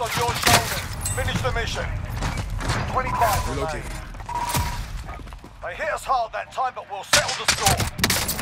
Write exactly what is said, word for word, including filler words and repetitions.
on your shoulders. Finish the mission. twenty-five Relocating. remain. They hit us hard that time, but we'll settle the score.